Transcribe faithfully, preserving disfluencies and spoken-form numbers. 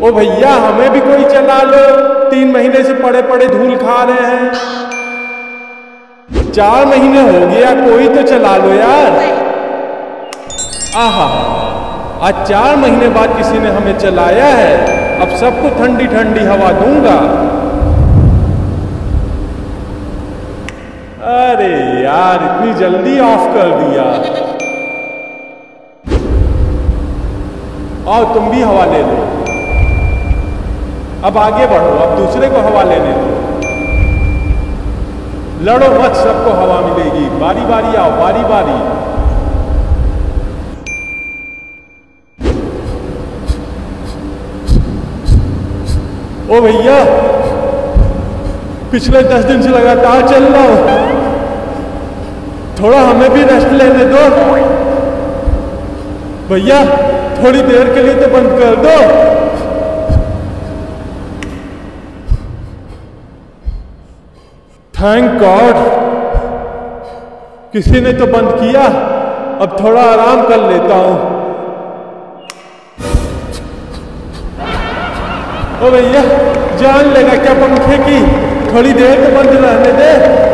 ओ भैया हमें भी कोई चला लो, तीन महीने से पड़े पड़े धूल खा रहे हैं। चार महीने हो गया, कोई तो चला लो यार। आहा, आज चार महीने बाद किसी ने हमें चलाया है। अब सबको ठंडी ठंडी हवा दूंगा। अरे यार इतनी जल्दी ऑफ कर दिया। आओ तुम भी हवा ले लो। अब आगे बढ़ो, अब दूसरे को हवा लेने दो। लड़ो मत, सबको हवा मिलेगी। बारी बारी आओ, बारी बारी। ओ भैया पिछले दस दिन से लगातार चल रहा हूं, थोड़ा हमें भी रेस्ट लेने दो। भैया थोड़ी देर के लिए तो बंद कर दो। थैंक गॉड किसी ने तो बंद किया। अब थोड़ा आराम कर लेता हूं। ओ भैया जान लेगा क्या पंखे की? थोड़ी देर तो बंद रहने दे।